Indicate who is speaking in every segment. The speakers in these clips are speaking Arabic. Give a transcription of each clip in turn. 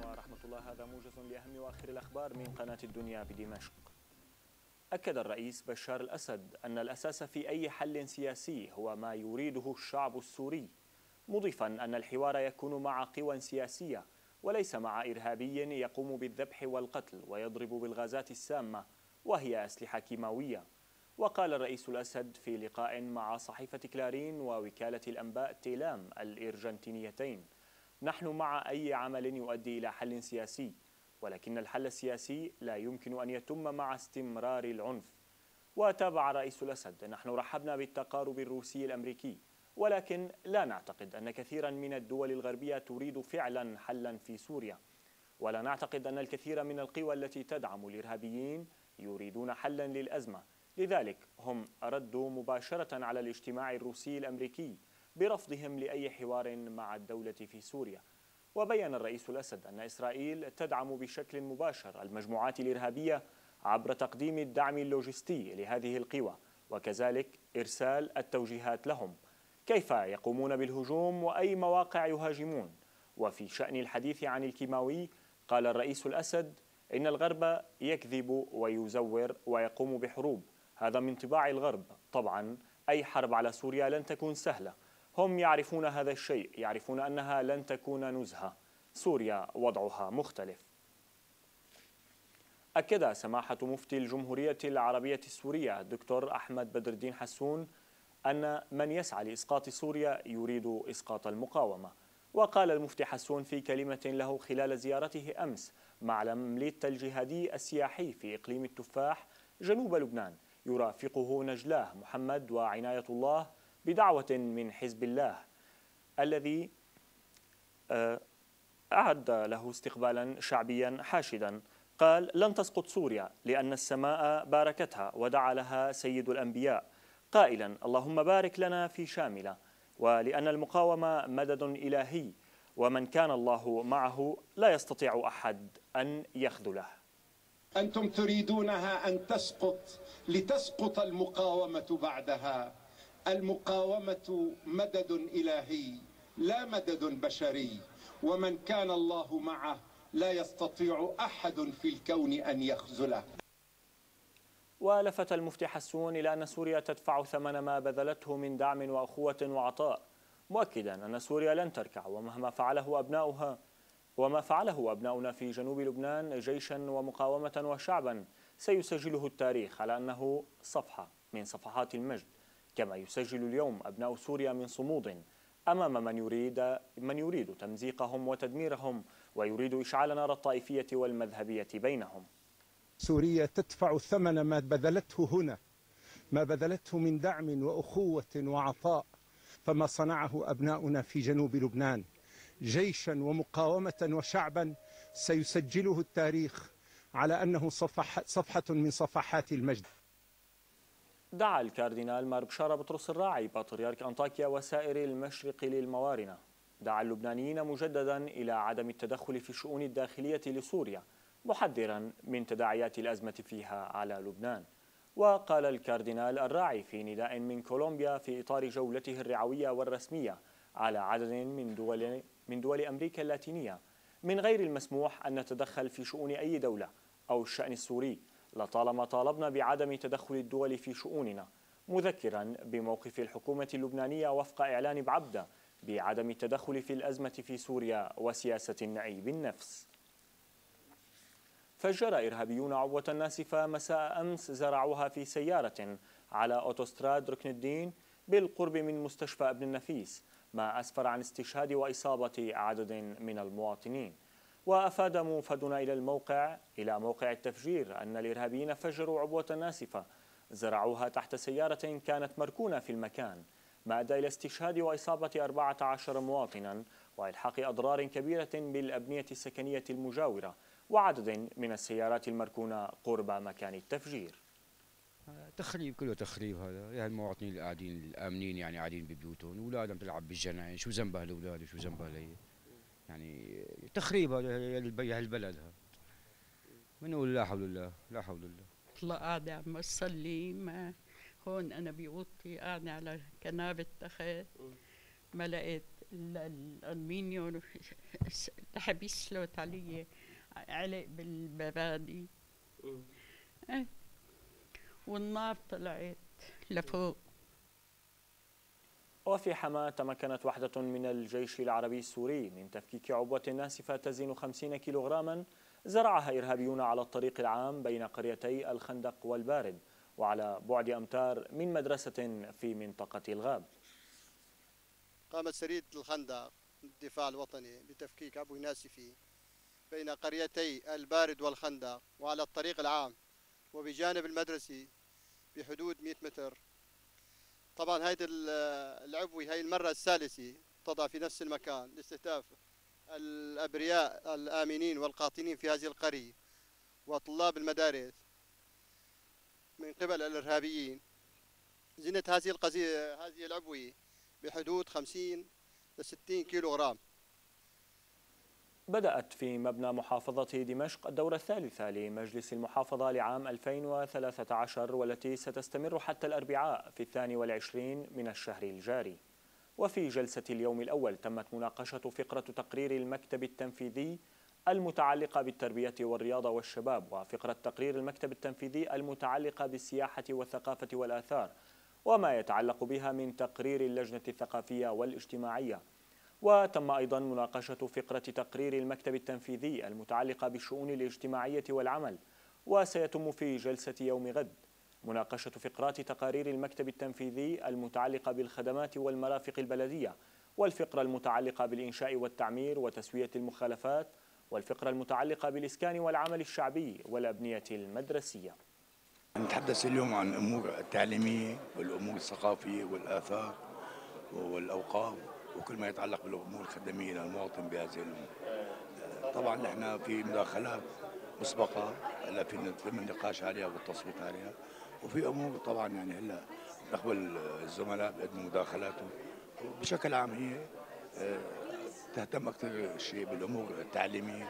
Speaker 1: ورحمة الله. هذا موجز لأهم وآخر الأخبار من قناة الدنيا بدمشق. أكد الرئيس بشار الأسد أن الأساس في أي حل سياسي هو ما يريده الشعب السوري، مضيفا أن الحوار يكون مع قوى سياسية وليس مع إرهابي يقوم بالذبح والقتل ويضرب بالغازات السامة وهي أسلحة كيماوية. وقال الرئيس الأسد في لقاء مع صحيفة كلارين ووكالة الأنباء تيلام الإرجنتينيتين: نحن مع أي عمل يؤدي إلى حل سياسي، ولكن الحل السياسي لا يمكن أن يتم مع استمرار العنف. وتابع رئيس الأسد: نحن رحبنا بالتقارب الروسي الأمريكي، ولكن لا نعتقد أن كثيرا من الدول الغربية تريد فعلا حلا في سوريا، ولا نعتقد أن الكثير من القوى التي تدعم الإرهابيين يريدون حلا للأزمة. لذلك هم ردوا مباشرة على الاجتماع الروسي الأمريكي برفضهم لأي حوار مع الدولة في سوريا. وبين الرئيس الأسد أن إسرائيل تدعم بشكل مباشر المجموعات الإرهابية عبر تقديم الدعم اللوجستي لهذه القوى، وكذلك إرسال التوجيهات لهم كيف يقومون بالهجوم وأي مواقع يهاجمون. وفي شأن الحديث عن الكيماوي، قال الرئيس الأسد: إن الغرب يكذب ويزور ويقوم بحروب، هذا من طباع الغرب. طبعا أي حرب على سوريا لن تكون سهلة، هم يعرفون هذا الشيء، يعرفون أنها لن تكون نزهة. سوريا وضعها مختلف. أكد سماحة مفتي الجمهورية العربية السورية الدكتور أحمد بدر الدين حسون أن من يسعى لإسقاط سوريا يريد إسقاط المقاومة. وقال المفتي حسون في كلمة له خلال زيارته أمس معلم ليت الجهادي السياحي في إقليم التفاح جنوب لبنان يرافقه نجلاه محمد وعناية الله بدعوة من حزب الله الذي أعد له استقبالا شعبيا حاشدا. قال: لن تسقط سوريا لأن السماء باركتها ودعا لها سيد الأنبياء قائلا: اللهم بارك لنا في شاملة، ولأن المقاومة مدد إلهي، ومن كان الله معه لا يستطيع أحد أن يخذله.
Speaker 2: أنتم تريدونها أن تسقط لتسقط المقاومة بعدها. المقاومة مدد إلهي لا مدد بشري، ومن كان الله معه لا يستطيع أحد في الكون أن يخذله.
Speaker 1: ولفت المفتي حسون إلى أن سوريا تدفع ثمن ما بذلته من دعم وأخوة وعطاء، مؤكدا أن سوريا لن تركع، وما فعله أبناؤنا في جنوب لبنان جيشا ومقاومة وشعبا سيسجله التاريخ على أنه صفحة من صفحات المجد، كما يسجل اليوم أبناء سوريا من صمود أمام من يريد تمزيقهم وتدميرهم ويريد إشعال نار الطائفية والمذهبية بينهم.
Speaker 3: سوريا تدفع ثمن ما بذلته هنا، ما بذلته من دعم وأخوة وعطاء، فما صنعه أبناؤنا في جنوب لبنان جيشا ومقاومة وشعبا سيسجله التاريخ على أنه صفحة من صفحات المجد.
Speaker 1: دعا الكاردينال مار بشارة بطرس الراعي بطريرك أنطاكيا وسائر المشرق للموارنة، دعا اللبنانيين مجددا إلى عدم التدخل في الشؤون الداخلية لسوريا، محذرا من تداعيات الأزمة فيها على لبنان. وقال الكاردينال الراعي في نداء من كولومبيا في إطار جولته الرعوية والرسمية على عدد من دول أمريكا اللاتينية: من غير المسموح أن نتدخل في شؤون أي دولة أو الشأن السوري، لطالما طالبنا بعدم تدخل الدول في شؤوننا، مذكرا بموقف الحكومة اللبنانية وفق إعلان بعبدة بعدم التدخل في الأزمة في سوريا وسياسة النعي بالنفس. فجر إرهابيون عبوة ناسفة مساء أمس زرعوها في سيارة على أوتوستراد ركن الدين بالقرب من مستشفى ابن النفيس، ما أسفر عن استشهاد وإصابة عدد من المواطنين. وأفاد موفدنا إلى موقع التفجير أن الإرهابيين فجروا عبوة ناسفة زرعوها تحت سيارة كانت مركونة في المكان، ما أدى إلى استشهاد وإصابة 14 مواطنا وإلحاق أضرار كبيرة بالأبنية السكنية المجاورة وعدد من السيارات المركونة قرب مكان التفجير.
Speaker 4: تخريب، كله تخريب. هذا يعني المواطنين اللي قاعدين الآمنين يعني قاعدين ببيوتهم، أولادهم تلعب بالجناين، شو ذنبها الأولاد وشو ذنبها لي؟ يعني تخريب هذا البلد. هذا بنقول لا حول الله لا حول الله.
Speaker 5: والله قاعدة عم أصلي، ما هون أنا بأوضتي قاعدة على كنابة تخت، ما لقيت الألمنيوم لحب يسلط علي علق بالمباني. والنار طلعت لفوق.
Speaker 1: وفي حماة تمكنت وحدة من الجيش العربي السوري من تفكيك عبوة ناسفة تزن 50 كيلوغراما زرعها إرهابيون على الطريق العام بين قريتي الخندق والبارد، وعلى بعد أمتار من مدرسة في منطقة الغاب.
Speaker 6: قامت سرية الخندق الدفاع الوطني بتفكيك عبو ناسفي بين قريتي البارد والخندق وعلى الطريق العام وبجانب المدرسي بحدود 100 متر. طبعا هذه العبوة هي المرة الثالثة تضع في نفس المكان لاستهداف الأبرياء الآمنين والقاطنين في هذه القرية وطلاب المدارس من قبل الإرهابيين. زنت هذه العبوة بحدود 50 ل 60 كيلوغرام.
Speaker 1: بدأت في مبنى محافظة دمشق الدورة الثالثة لمجلس المحافظة لعام 2013 والتي ستستمر حتى الأربعاء في 22 من الشهر الجاري. وفي جلسة اليوم الأول تمت مناقشة فقرة تقرير المكتب التنفيذي المتعلقة بالتربية والرياضة والشباب، وفقرة تقرير المكتب التنفيذي المتعلقة بالسياحة والثقافة والآثار، وما يتعلق بها من تقرير اللجنة الثقافية والاجتماعية. وتم أيضا مناقشة فقرة تقرير المكتب التنفيذي المتعلقة بالشؤون الاجتماعية والعمل. وسيتم في جلسة يوم غد مناقشة فقرات تقارير المكتب التنفيذي المتعلقة بالخدمات والمرافق البلدية، والفقرة المتعلقة بالإنشاء والتعمير وتسوية المخالفات، والفقرة المتعلقة بالإسكان والعمل الشعبي والأبنية المدرسية.
Speaker 7: نتحدث اليوم عن الأمور التعليمية والأمور الثقافية والآثار والأوقاف وكل ما يتعلق بالأمور الخدمية للمواطن بهذه الأمور. طبعا نحن في مداخلات مسبقة هلا فينا نتم النقاش عليها والتصويت عليها، وفي أمور طبعا يعني هلا نقبل الزملاء بيقدموا مداخلاتهم. بشكل عام هي تهتم أكثر شيء بالأمور التعليمية.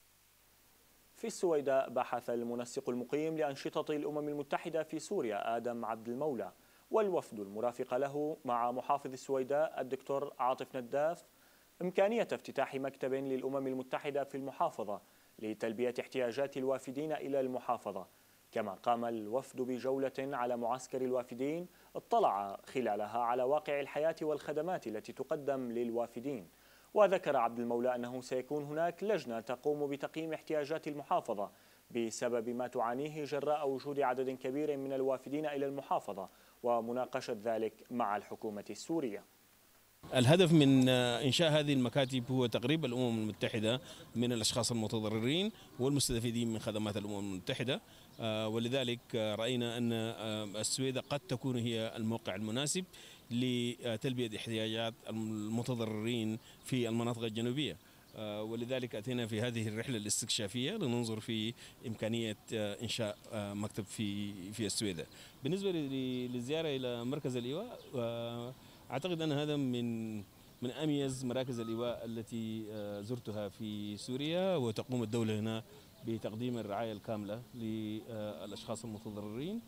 Speaker 1: في السويداء بحث المنسق المقيم لأنشطة الأمم المتحدة في سوريا آدم عبد المولى والوفد المرافق له مع محافظ السويداء الدكتور عاطف نداف إمكانية افتتاح مكتب للأمم المتحدة في المحافظة لتلبية احتياجات الوافدين إلى المحافظة. كما قام الوفد بجولة على معسكر الوافدين اطلع خلالها على واقع الحياة والخدمات التي تقدم للوافدين. وذكر عبد المولى أنه سيكون هناك لجنة تقوم بتقييم احتياجات المحافظة بسبب ما تعانيه جراء وجود عدد كبير من الوافدين إلى المحافظة ومناقشة ذلك مع الحكومة السورية.
Speaker 8: الهدف من إنشاء هذه المكاتب هو تقريب الأمم المتحدة من الأشخاص المتضررين والمستفيدين من خدمات الأمم المتحدة، ولذلك رأينا أن السويداء قد تكون هي الموقع المناسب لتلبية احتياجات المتضررين في المناطق الجنوبية. ولذلك أتينا في هذه الرحلة الاستكشافية لننظر في إمكانية إنشاء مكتب في السويداء. بالنسبة للزيارة إلى مركز الإيواء، أعتقد أن هذا من أميز مراكز الإيواء التي زرتها في سوريا، وتقوم الدولة هنا بتقديم الرعاية الكاملة للأشخاص المتضررين،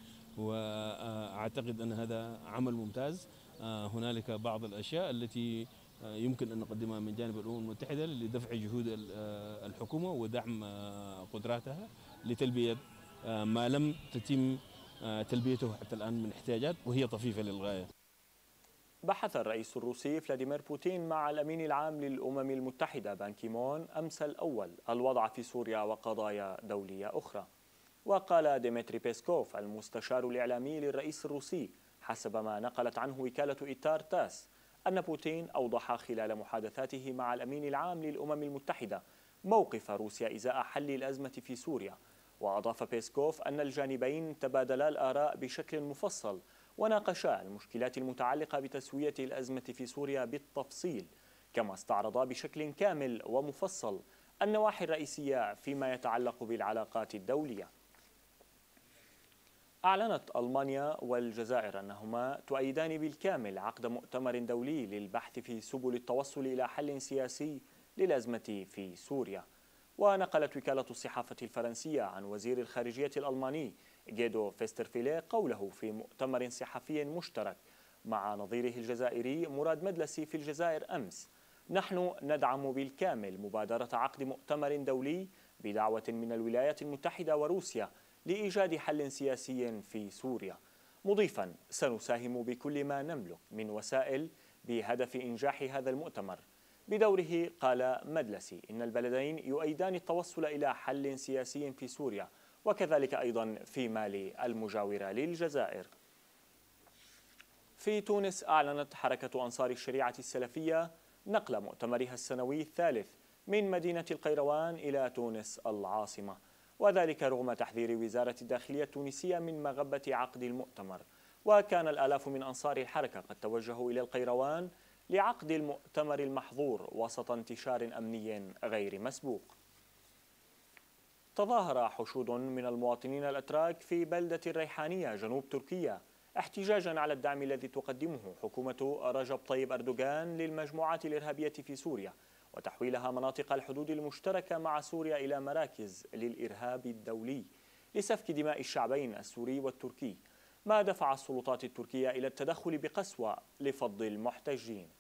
Speaker 8: وأعتقد أن هذا عمل ممتاز. هنالك بعض الأشياء التي يمكن أن نقدمها من جانب الأمم المتحدة لدفع جهود الحكومة ودعم قدراتها لتلبية ما لم تتم تلبيته حتى الآن من احتياجات وهي طفيفة للغاية.
Speaker 1: بحث الرئيس الروسي فلاديمير بوتين مع الأمين العام للأمم المتحدة بان كيمون أمس الأول الوضع في سوريا وقضايا دولية أخرى. وقال ديمتري بيسكوف المستشار الإعلامي للرئيس الروسي حسب ما نقلت عنه وكالة إيتار تاس أن بوتين أوضح خلال محادثاته مع الأمين العام للأمم المتحدة موقف روسيا إزاء حل الأزمة في سوريا. وأضاف بيسكوف أن الجانبين تبادلا الآراء بشكل مفصل وناقشا المشكلات المتعلقة بتسوية الأزمة في سوريا بالتفصيل، كما استعرضا بشكل كامل ومفصل النواحي الرئيسية فيما يتعلق بالعلاقات الدولية. أعلنت ألمانيا والجزائر أنهما تؤيدان بالكامل عقد مؤتمر دولي للبحث في سبل التوصل إلى حل سياسي للأزمة في سوريا. ونقلت وكالة الصحافة الفرنسية عن وزير الخارجية الألماني غيدو فيسترفيليه قوله في مؤتمر صحفي مشترك مع نظيره الجزائري مراد مدلسي في الجزائر أمس: نحن ندعم بالكامل مبادرة عقد مؤتمر دولي بدعوة من الولايات المتحدة وروسيا لإيجاد حل سياسي في سوريا، مضيفا: سنساهم بكل ما نملك من وسائل بهدف إنجاح هذا المؤتمر. بدوره قال مدلسي إن البلدين يؤيدان التوصل إلى حل سياسي في سوريا وكذلك أيضا في مالي المجاورة للجزائر. في تونس أعلنت حركة أنصار الشريعة السلفية نقل مؤتمرها السنوي الثالث من مدينة القيروان إلى تونس العاصمة، وذلك رغم تحذير وزارة الداخلية التونسية من مغبة عقد المؤتمر. وكان الآلاف من أنصار الحركة قد توجهوا إلى القيروان لعقد المؤتمر المحظور وسط انتشار أمني غير مسبوق. تظاهر حشود من المواطنين الأتراك في بلدة الريحانية جنوب تركيا احتجاجا على الدعم الذي تقدمه حكومة رجب طيب أردوغان للمجموعات الإرهابية في سوريا وتحويلها مناطق الحدود المشتركة مع سوريا إلى مراكز للإرهاب الدولي لسفك دماء الشعبين السوري والتركي، ما دفع السلطات التركية إلى التدخل بقسوة لفض المحتجين.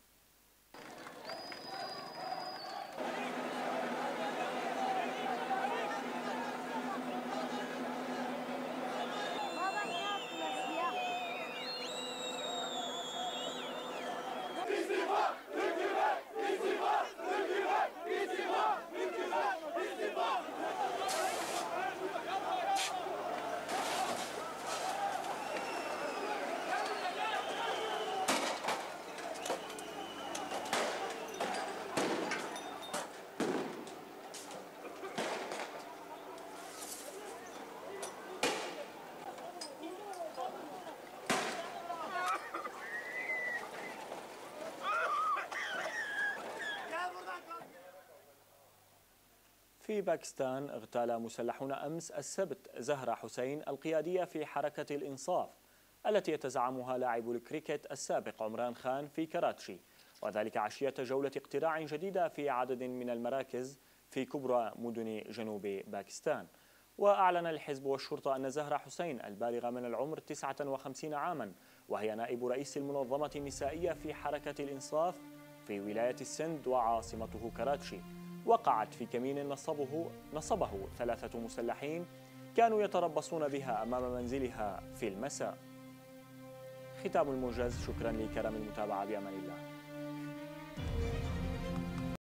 Speaker 1: في باكستان اغتال مسلحون أمس السبت زهرة حسين القيادية في حركة الإنصاف التي يتزعمها لاعب الكريكت السابق عمران خان في كراتشي، وذلك عشية جولة اقتراع جديدة في عدد من المراكز في كبرى مدن جنوب باكستان. وأعلن الحزب والشرطة أن زهرة حسين البالغة من العمر 59 عاما وهي نائب رئيس المنظمة النسائية في حركة الإنصاف في ولاية السند وعاصمته كراتشي وقعت في كمين نصبه 3 مسلحين كانوا يتربصون بها أمام منزلها في المساء. ختام الموجز، شكرا لكرم المتابعة، بأمان الله.